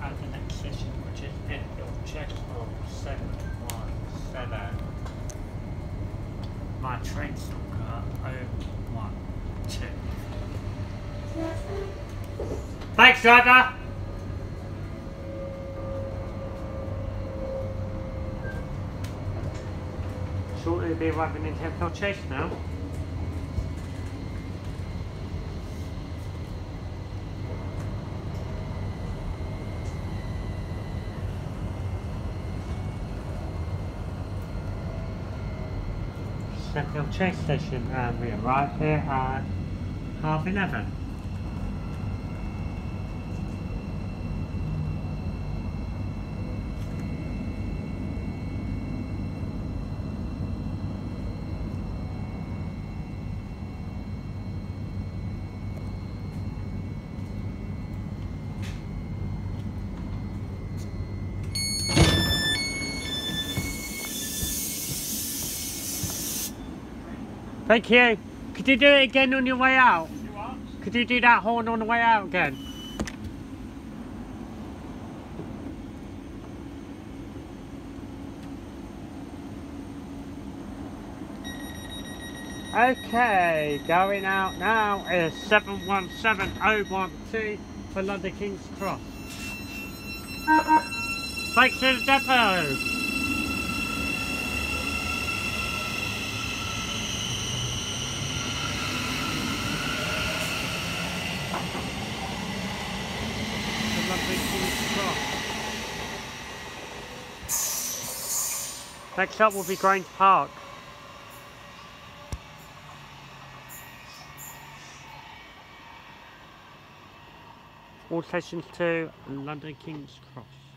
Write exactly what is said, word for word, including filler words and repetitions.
at the next session, which is Enfield, checkpoint seven one seven. My train stalker oh one two. Thanks, driver! Shortly be arriving in Enfield Chase now. Enfield Chase Station, and we arrive here at half eleven. Thank you. Could you do it again on your way out? You what? Could you do that horn on the way out again? Okay, going out now is seven one seven oh one two for London King's Cross. Thanks to the depot. Next up will be Grange Park. All stations to London King's Cross.